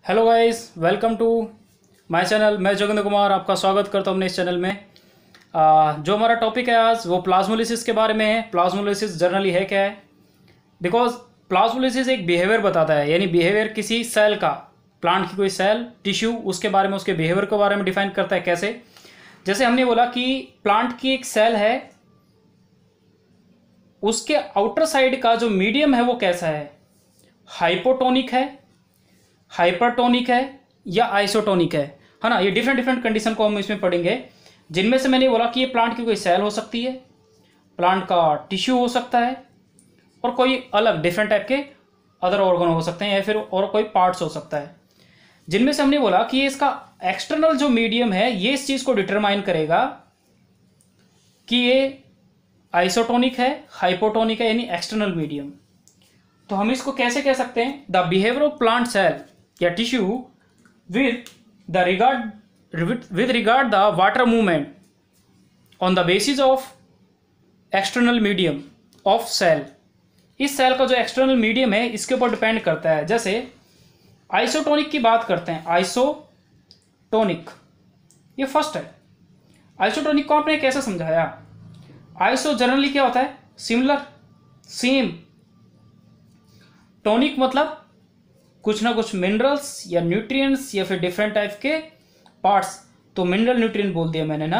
Hello guys, welcome to my channel. मैं जोगिंद्र कुमार आपका स्वागत करता हूँ अपने इस चैनल में। जो हमारा टॉपिक है आज वो प्लाज्मोलिसिस के बारे में है। प्लाज्मोलिसिस जनरली है क्या है? बिकॉज प्लाज्मोलिसिस एक बिहेवियर बताता है, यानी बिहेवियर किसी सेल का, प्लांट की कोई सेल टिश्यू, उसके बारे में, उसके बिहेवियर के बारे में डिफाइन करता है। कैसे? जैसे हमने बोला कि प्लांट की एक सेल है, उसके आउटर साइड का जो मीडियम है वो कैसा है, हाइपोटोनिक है, हाइपरटोनिक है या आइसोटोनिक है ना। ये डिफरेंट डिफरेंट कंडीशन को हम इसमें पढ़ेंगे, जिनमें से मैंने बोला कि ये प्लांट की कोई सेल हो सकती है, प्लांट का टिश्यू हो सकता है, और कोई अलग डिफरेंट टाइप के अदर ऑर्गन हो सकते हैं, या फिर और कोई पार्ट्स हो सकता है। जिनमें से हमने बोला कि ये इसका एक्सटर्नल जो मीडियम है ये इस चीज़ को डिटरमाइन करेगा कि ये आइसोटोनिक है, हाइपोटोनिक है, यानी एक्सटर्नल मीडियम। तो हम इसको कैसे कह सकते हैं? The behaviour of plant cell या tissue with regard the water movement on the basis of external medium of cell। इस सेल का जो एक्सटर्नल मीडियम है इसके ऊपर डिपेंड करता है। जैसे आइसोटोनिक की बात करते हैं, आइसोटोनिक ये फर्स्ट है। आइसोटोनिक को आपने कैसे समझाया? आइसो जनरली क्या होता है? Similar, same. टोनिक मतलब कुछ ना कुछ मिनरल्स या न्यूट्रिएंट्स या फिर डिफरेंट टाइप के पार्ट्स, तो मिनरल न्यूट्रिएंट बोल दिया मैंने ना।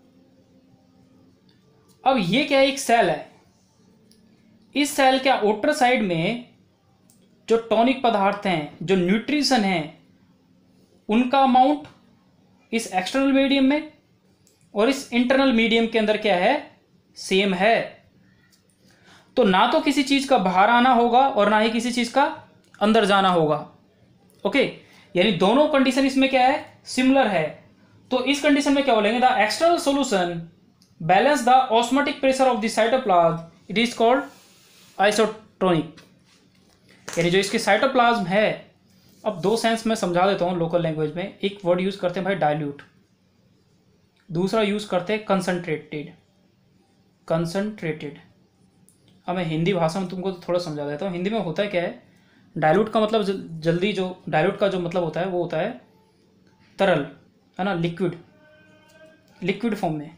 अब ये क्या है? एक सेल है। इस सेल के आउटर साइड में जो टॉनिक पदार्थ हैं, जो न्यूट्रिशन हैं, उनका अमाउंट इस एक्सटर्नल मीडियम में और इस इंटरनल मीडियम के अंदर क्या है? सेम है। तो ना तो किसी चीज का बाहर आना होगा और ना ही किसी चीज का अंदर जाना होगा। ओके, यानी दोनों कंडीशन इसमें क्या है? सिमिलर है। तो इस कंडीशन में क्या बोलेंगे? The external solution balance the osmotic pressure of the cytoplasm, it is called isotonic. यानी जो इसके साइटोप्लाज्म है, अब दो सेंस में समझा देता हूं लोकल लैंग्वेज में। एक वर्ड यूज करते हैं भाई डाइल्यूट, दूसरा यूज करते हैं कंसंट्रेटेड। कंसंट्रेटेड अब मैं हिंदी भाषा में तुमको थोड़ा समझा देता हूँ। हिंदी में होता है क्या है? डाइल्यूट का मतलब जल्दी, जो डाइल्यूट का जो मतलब होता है वो होता है तरल, है ना, लिक्विड, लिक्विड फॉर्म में।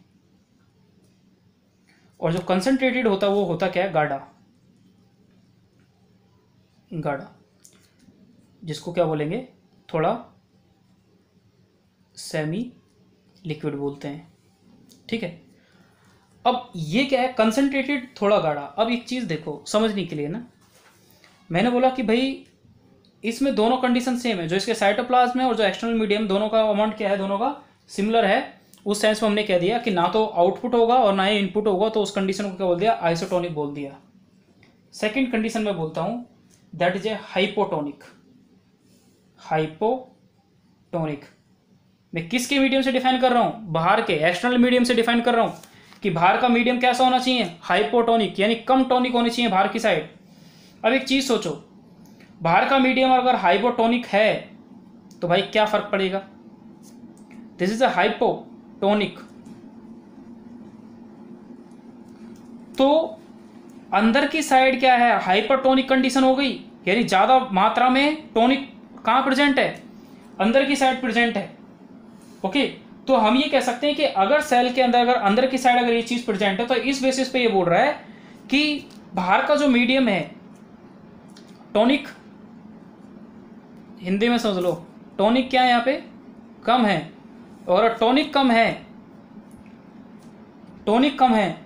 और जो कंसंट्रेटेड होता है वो होता क्या है? गाढ़ा, गाढ़ा, जिसको क्या बोलेंगे? थोड़ा सेमी लिक्विड बोलते हैं। ठीक है। अब ये क्या है? कंसंट्रेटेड, थोड़ा गाढ़ा। अब एक चीज देखो समझने के लिए ना, मैंने बोला कि भाई इसमें दोनों कंडीशन सेम है, जो इसके साइटोप्लाज्म है और जो एक्सटर्नल मीडियम, दोनों का अमाउंट क्या है? दोनों का सिमिलर है। उस सेंस में हमने कह दिया कि ना तो आउटपुट होगा और ना ही इनपुट होगा, तो उस कंडीशन को क्या बोल दिया? आइसोटोनिक बोल दिया। सेकेंड कंडीशन में बोलता हूं, that is a hypotonic. Hypotonic मैं किसके मीडियम से डिफाइन कर रहा हूं? बाहर के, एक्सटर्नल मीडियम से डिफाइन कर रहा हूं कि बाहर का मीडियम कैसा होना चाहिए? हाइपोटोनिक, यानी कम टोनिक होनी चाहिए बाहर की साइड। अब एक चीज सोचो, बाहर का मीडियम अगर हाइपोटोनिक है तो भाई क्या फर्क पड़ेगा? This is a hypotonic. तो अंदर की साइड क्या है? हाइपरटोनिक कंडीशन हो गई, यानी ज्यादा मात्रा में टोनिक कहां प्रेजेंट है? अंदर की साइड प्रेजेंट है। ओके, तो हम ये कह सकते हैं कि अगर सेल के अंदर, अगर अंदर की साइड अगर ये चीज प्रेजेंट है, तो इस बेसिस पे ये बोल रहा है कि बाहर का जो मीडियम है टॉनिक, हिंदी में समझ लो, टॉनिक क्या है यहाँ पे? कम है। और टॉनिक कम है, टॉनिक कम है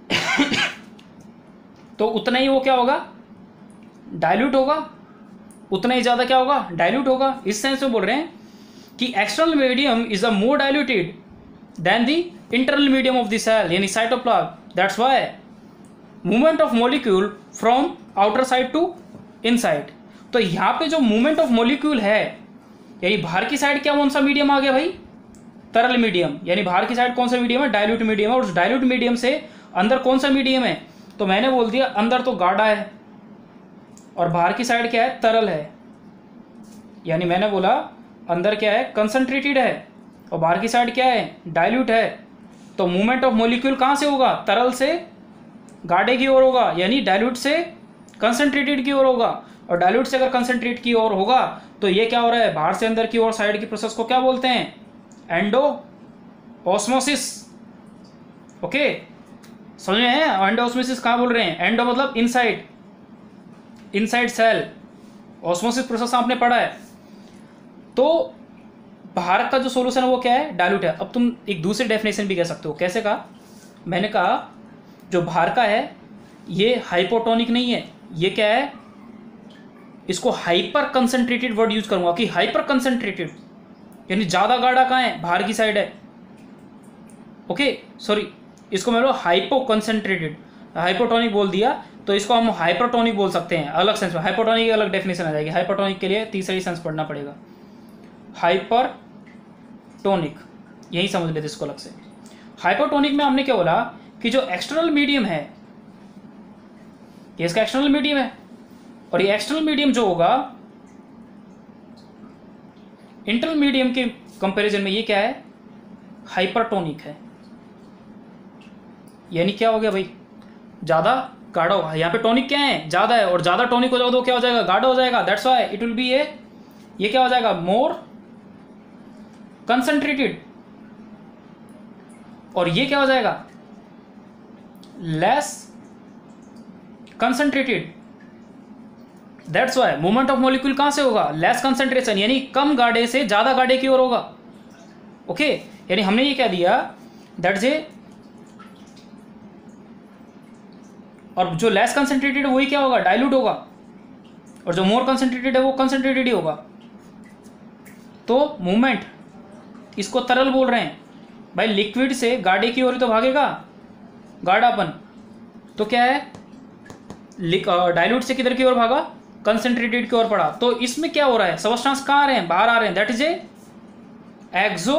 तो उतना ही वो क्या होगा? डाइल्यूट होगा। उतना ही ज्यादा क्या होगा? डाइल्यूट होगा। इस सेंस में बोल रहे हैं कि external medium is a more diluted than the internal medium of the cell, यानी cytoplasm. That's why movement of molecule from outer side to inside. तो यहाँ पे जो मूवमेंट ऑफ मॉलिक्यूल है, यानी बाहर की साइड क्या, कौन सा मीडियम आ गया भाई? तरल मीडियम। यानी बाहर की साइड कौन सा मीडियम है? डाइल्यूट मीडियम है। और उस डाइल्यूट मीडियम से अंदर कौन सा मीडियम है? तो मैंने बोल दिया अंदर तो गाढ़ा है और बाहर की साइड क्या है? तरल है। यानी मैंने बोला अंदर क्या है? कंसंट्रेटेड है, और बाहर की साइड क्या है? डाइल्यूट है। तो मूवमेंट ऑफ मॉलिक्यूल कहां से होगा? तरल से गाढ़े की ओर होगा, यानी डाइल्यूट से कंसंट्रेटेड की ओर होगा। और डाइल्यूट से अगर कंसंट्रेट की ओर होगा तो ये क्या हो रहा है, बाहर से अंदर की ओर साइड की प्रोसेस को क्या बोलते हैं, एंडो ऑस्मोसिस। ओके, समझ में है? एंडो ऑस्मोसिस कहाँ बोल रहे हैं, एंडो मतलब inside, inside cell, osmosis process आपने पढ़ा है। तो बाहर का जो सोल्यूशन है वो क्या है, डाइल्यूट है। अब तुम एक दूसरी डेफिनेशन भी कह सकते हो, कैसे कहा, मैंने कहा जो बाहर का है ये हाइपोटोनिक नहीं है, ये क्या है, इसको हाइपर कंसंट्रेटेड वर्ड यूज करूंगा कि हाइपर कंसंट्रेटेड, यानी ज्यादा गाढ़ा कहाँ है, बाहर की साइड है। ओके सॉरी, इसको मैं हाइपो कंसंट्रेटेड, हाइपोटोनिक बोल दिया, तो इसको हम हाइपरटोनिक बोल सकते हैं अलग सेंस में। हाइपोटोनिक की अलग डेफिनेशन आ जाएगी, हाइपोटोनिक के लिए तीसरा ही सेंस पढ़ना पड़ेगा, हाइपरटोनिक, यही समझ लेते इसको अलग से। हाइपोटोनिक में हमने क्या बोला कि जो एक्सटर्नल मीडियम है, ये इसका एक्सटर्नल मीडियम है, और ये एक्सटर्नल मीडियम जो होगा इंटरनल मीडियम के कंपैरिजन में ये क्या है, हाइपरटोनिक है। यानी क्या हो गया भाई, ज्यादा गाढ़ा होगा। यहाँ पे टोनिक क्या है, ज्यादा है, और ज्यादा टोनिक हो जाएगा तो क्या हो जाएगा, गाढ़ा हो जाएगा। That's why it will be ये क्या हो जाएगा, मोर कंसंट्रेटेड, और ये क्या हो जाएगा, less concentrated. That's why movement of molecule कहां से होगा, लेस कंसंट्रेशन, यानी कम गाढ़े से ज्यादा गाढ़े की ओर होगा। ओके, यानी हमने ये क्या दिया, दैट्स ए, और जो लेस कंसंट्रेटेड है वही क्या होगा, डाइल्यूट होगा, और जो मोर कंसंट्रेटेड है वो कंसंट्रेटेड ही होगा। तो मूवमेंट, इसको तरल बोल रहे हैं भाई, लिक्विड से गाढ़े की ओर ही तो भागेगा गाढ़ापन, तो क्या है, डाइल्यूट से किधर की ओर भागा, कंसंट्रेटेड की ओर पड़ा। तो इसमें क्या हो रहा है, सबस्टेंस कहाँ आ रहे हैं, बाहर आ रहे हैं, that is a exo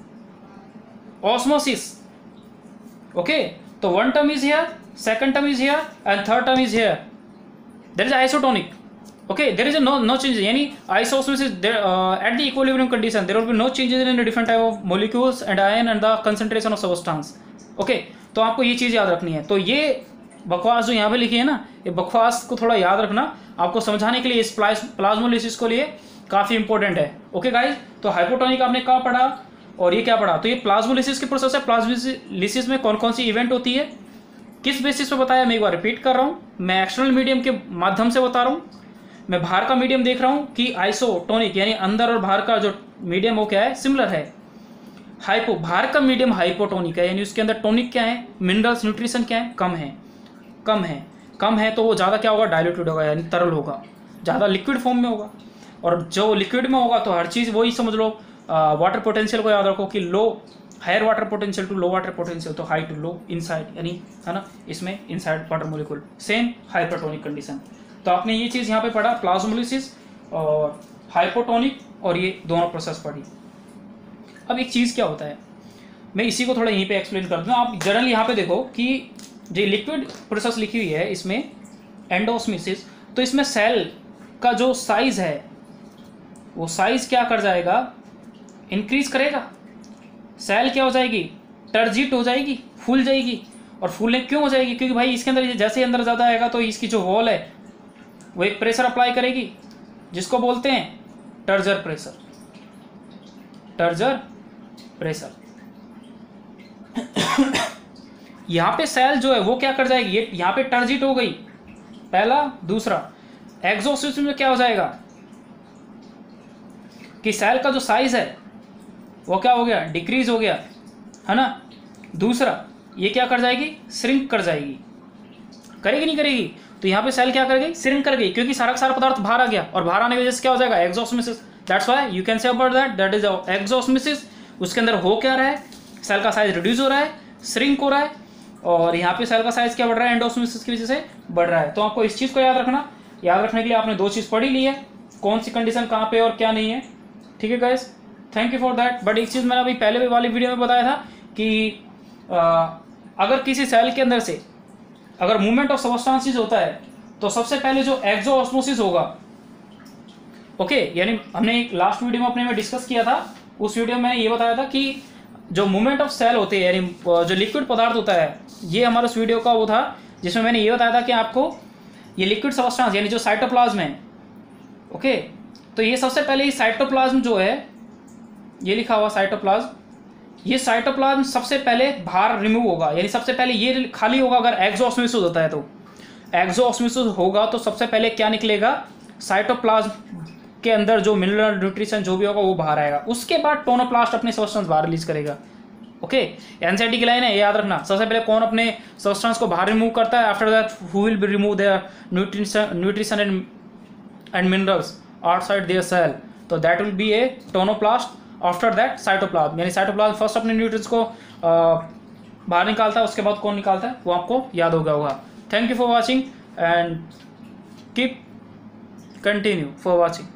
osmosis. Okay, तो one term is here, second term is here and third term is here, there is isotonic. Okay, there is no changes, yani isosmosis there at the equilibrium condition there will be no changes in the different type of molecules and ion and the concentration of substance. Okay, तो आपको ये चीज़ याद रखनी है। तो ये बकवास जो यहाँ पे लिखी है ना, ये बकवास को थोड़ा याद रखना, आपको समझाने के लिए इस प्लाज्मोलिसिस को लिए काफ़ी इंपॉर्टेंट है। ओके गाइज, तो हाइपोटोनिक आपने कहाँ पढ़ा और ये क्या पढ़ा, तो ये प्लाज्मोलिसिस की प्रोसेस है। प्लाज्मोलिसिस में कौन कौन सी इवेंट होती है, किस बेसिस पे बताया, मैं एक बार रिपीट कर रहा हूँ, मैं एक्सटर्नल मीडियम के माध्यम से बता रहा हूँ, मैं बाहर का मीडियम देख रहा हूँ कि आइसोटोनिक, यानी अंदर और बाहर का जो मीडियम वो क्या है, सिमिलर है। हाइपो, बाहर का मीडियम हाइपोटोनिक है, यानी उसके अंदर टोनिक क्या है, मिनरल्स न्यूट्रिशन क्या है, कम है, कम है, कम है, तो वो ज़्यादा क्या होगा, डाइल्यूटेड होगा, यानी तरल होगा, ज़्यादा लिक्विड फॉर्म में होगा। और जो लिक्विड में होगा तो हर चीज़ वही समझ लो, वाटर पोटेंशियल को याद रखो कि low, higher water potential to low water potential, तो हाई टू लो इनसाइड, यानी है ना, इसमें inside water molecule, same hypertonic condition. तो आपने ये चीज़ यहाँ पे पढ़ा, प्लाज्मोलिसिस और हाइपोटोनिक, और ये दोनों प्रोसेस पढ़ी। अब एक चीज़ क्या होता है, मैं इसी को थोड़ा यहीं पे एक्सप्लेन कर दूँ। आप जनरली यहाँ पे देखो कि जो लिक्विड प्रोसेस लिखी हुई है इसमें एंडोस्मोसिस, तो इसमें सेल का जो साइज है वो साइज क्या कर जाएगा, इंक्रीज करेगा। सेल क्या हो जाएगी, टर्जिट हो जाएगी, फूल जाएगी। और फूलने क्यों हो जाएगी, क्योंकि भाई इसके अंदर जैसे ही अंदर ज़्यादा आएगा तो इसकी जो वॉल है वो एक प्रेशर अप्लाई करेगी, जिसको बोलते हैं टर्जर प्रेशर, टर्जर प्रेशर। यहाँ पे सेल जो है वो क्या कर जाएगी, ये यहाँ पे टर्जिट हो गई, पहला। दूसरा, एक्सोसिस में क्या हो जाएगा कि सेल का जो साइज है वो क्या हो गया, डिक्रीज हो गया, है ना। दूसरा, ये क्या कर जाएगी, श्रिंक कर जाएगी, करेगी नहीं करेगी, तो यहाँ पे सेल क्या कर गई, श्रिंक कर गई, क्योंकि सारा का सारा पदार्थ बाहर आ गया, और बाहर आने की वजह से क्या हो जाएगा, exosmosis. That's why you can say about that is exosmosis. उसके अंदर हो क्या रहा है, सेल का साइज रिड्यूस हो रहा है, श्रिंक हो रहा है, और यहाँ पे सेल का साइज क्या बढ़ रहा है, एंडोस्मोसिस की वजह से बढ़ रहा है। तो आपको इस चीज़ को याद रखना। याद रखने के लिए आपने दो चीज़ पढ़ी ली है, कौन सी कंडीशन कहाँ पे और क्या नहीं है, ठीक है guys, thank you for that. But एक चीज़ मैंने अभी पहले वाली वीडियो में बताया था कि अगर किसी सेल के अंदर से अगर मूवमेंट ऑफ सबस्टेंसेस होता है तो सबसे पहले जो एक्सोऑस्मोसिस होगा, ओके, यानी हमने एक लास्ट वीडियो में अपने में डिस्कस किया था, उस वीडियो में ये बताया था कि जो मूवमेंट ऑफ सेल होते हैं, यानी जो लिक्विड पदार्थ होता है, ये हमारा उस वीडियो का वो था जिसमें मैंने ये बताया था कि आपको ये लिक्विड सबस्टेंस यानी जो साइटोप्लाज्म है ओके, तो ये सबसे पहले ये साइटोप्लाज्म जो है, ये लिखा हुआ साइटोप्लाज्म, ये साइटोप्लाज्म सबसे पहले बाहर रिमूव होगा, यानी सबसे पहले ये खाली होगा अगर एक्सोस्मोसिस होता है। तो एक्सोस्मोसिस होगा तो सबसे पहले क्या निकलेगा, साइटोप्लाज्म के अंदर जो मिनरल न्यूट्रिशन जो भी होगा वो बाहर आएगा। उसके बाद टोनोप्लास्ट अपने सब्सटेंस बाहर रिलीज करेगा। ओके, एनसीईआरटी की लाइन है, ये याद रखना। सबसे पहले कौन अपने सब्सटेंस को बाहर रिमूव करता है, after that who will be remove there nutrition and minerals outside there cell, तो that will be a tonoplast. After that cytoplasm, यानी साइटोप्लाज्म फर्स्ट अपने न्यूट्रिएंट्स को बाहर निकालता है, उसके बाद कौन निकालता है वो आपको याद हो गया होगा। Thank you for watching and keep continue for watching.